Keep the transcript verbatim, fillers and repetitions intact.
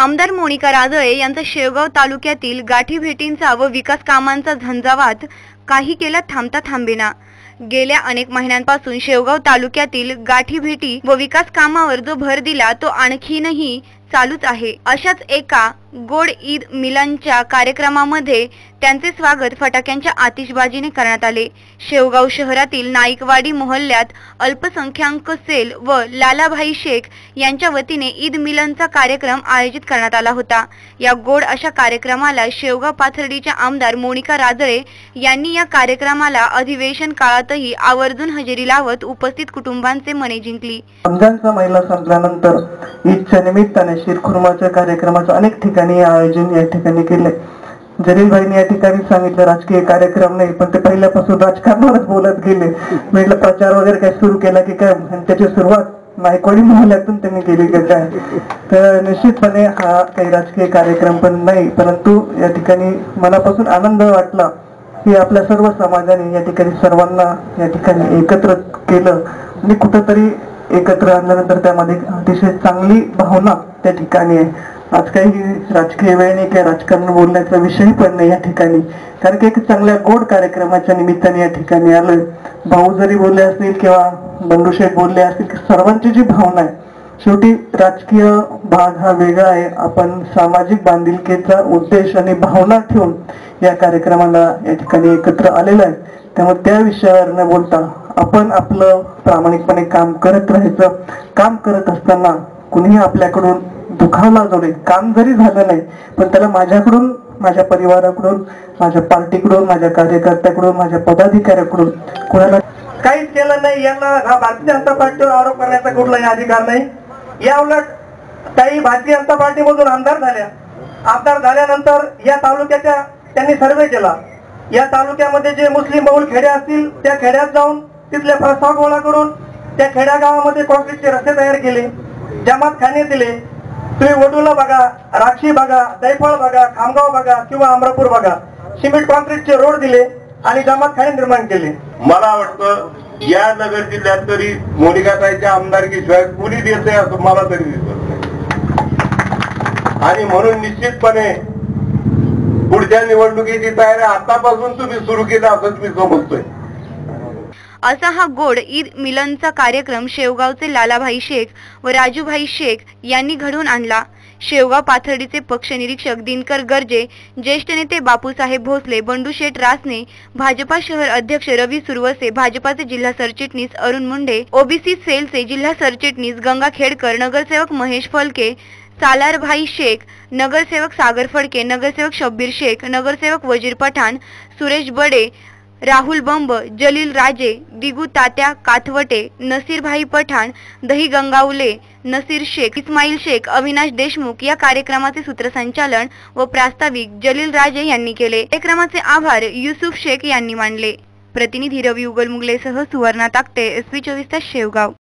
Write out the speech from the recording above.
आमदार मोनिका राजळे यांचा शेवगाव तालुक्यातील गाठी भेटींचा व विकास कामांचा झंझावात काही केला थांबता थांबेना। गेल्या अनेक महिन्यांपासून शेवगाव तालुक्यातील गाठी भेटी व विकास कामावर जो भर दिला तो आणखीनही चालूच आहे। अशाच एका गोड ईद मिलनच्या कार्यक्रमामध्ये त्यांचे स्वागत फटाक्यांच्या आतिषबाजीने करण्यात आले। शेवगाव शहरातील नाईकवाडी मोहल्ल्यात अल्पसंख्याक सेल व लालाभाई शेख यांच्या वतीने ईद मिलनचा कार्यक्रम आयोजित करण्यात आला होता। या गोड अशा कार्यक्रमाला शेवगाव पाथर्डीच्या आमदार मोनिका राजळे यांनी या कार्यक्रमाला अधिवेशन काळातही आवर्जून हजेरी लावत उपस्थित कुटुंबांचे मने जिंकली। रमजानचा महिना संपल्यानंतर ईदच्या निमित्ताने शीरखुर्माच्या कार्यक्रमाचं अनेक ठिकाणी आयोजन या ठिकाणी केले। जलील भाईंनी या ठिकाणी सांगितलं राजकीय कार्यक्रम नाही, पण ते पहिल्यापासून राजकारणावरच बोलत गेले। म्हटलं प्रचार वगैरे काय सुरू केला की काय, त्याची सुरुवात नायकवाडी मोहल्ल्यातून त्यांनी केली की काय। तर निश्चितपणे हा काही राजकीय कार्यक्रम पण नाही, परंतु या ठिकाणी मनापासून आनंद वाटला की आपल्या सर्व समाजाने या ठिकाणी सर्वांना या ठिकाणी एकत्र केलं आणि कुठंतरी एकत्र आणल्यानंतर त्यामध्ये अतिशय चांगली भावना त्या ठिकाणी आहे। आज काही राजकीय वेळ नाही, काही राजकारण बोलण्याचा विषय पण नाही या ठिकाणी, कारण की एक चांगल्या गोड कार्यक्रमाच्या निमित्ताने या ठिकाणी आलोय। भाऊ जरी बोलले असतील किंवा बंडूशेठ बोलले असतील, सर्वांची जी भावना आहे, शेवटी राजकीय भाग हा वेगळा आहे, आपण सामाजिक बांधिलकीचा उद्देश आणि भावना ठेवून या कार्यक्रमाला या ठिकाणी एकत्र आलेला आहे। त्यामुळे त्या विषयावर न बोलता आपण आपलं प्रामाणिकपणे काम करत राहायचं। काम करत असताना कुणीही आपल्याकडून दुखावला जाऊ नये। काम जरी झालं नाही, पण त्याला माझ्याकडून, माझ्या परिवाराकडून, माझ्या पार्टीकडून, माझ्या कार्यकर्त्याकडून, माझ्या पदाधिकाऱ्याकडून कोणाला काहीच केलं नाही, यांना हा भारतीय जनता पार्टीवर आरोप करण्याचा कुठलाही अधिकार नाही। या उलट काही भारतीय जनता पार्टीमधून आमदार झाल्या, आमदार झाल्यानंतर या तालुक्याच्या त्यांनी सर्वे केला। या तालुक्यामध्ये जे मुस्लिम बहुल खेडे असतील त्या खेड्यात जाऊन तिथले प्रस्ताव गोळा करून त्या खेड्या गावामध्ये कॉन्क्रीटचे रस्ते तयार केले, जमात खाने दिले। तुम्ही वडूला बघा, राक्षी बघा, दैफळ बघा, खामगाव बघा किंवा अमरापूर बघा, सिमेंट कॉन्क्रीटचे रोड दिले आणि जमात खाने निर्माण केले। मला वाटतं या नगर जिल्ह्यात तरी मोनिकाताईच्या आमदारकीशिवाय कुणी देत आहे असं मला तरी दिसत नाही। आणि म्हणून निश्चितपणे पुढच्या निवडणुकीची तयारी आतापासून तुम्ही सुरू केली असं मी समजतोय। असा हा गोड ईद मिलनचा कार्यक्रम शेवगावचे लालाभाई शेख व राजूभाई शेख यांनी घडवून आणला। शेवगाव पाथर्डीचे पक्ष निरीक्षक दिनकर गर्जे, ज्येष्ठ नेते बापूसाहेब भोसले, बंडूशेठ रासने, भाजपा शहर अध्यक्ष रवी सुरवसे, भाजपाचे जिल्हा सरचिटणीस अरुण मुंडे, ओबीसी सेलचे जिल्हा सरचिटणीस गंगा खेडकर, नगरसेवक महेश फलके, सालारभाई शेख, नगरसेवक सागर फडके, नगरसेवक शब्बीर शेख, नगरसेवक वजीर पठाण, सुरेश बडे, राहुल बंब, जलील राजे, दिगू तात्या काथवटे, नसीरभाई पठाण, दही गंगावले, नसीर शेख, इस्माईल शेख, अविनाश देशमुख या कार्यक्रमाचे सूत्रसंचालन व प्रास्ताविक जलील राजे यांनी केले। कार्यक्रमाचे आभार युसुफ शेख यांनी मानले। प्रतिनिधी रवी उगल मुगलेसह सुवर्णा ताकटे, एसपी चोवीस तास शेवगाव।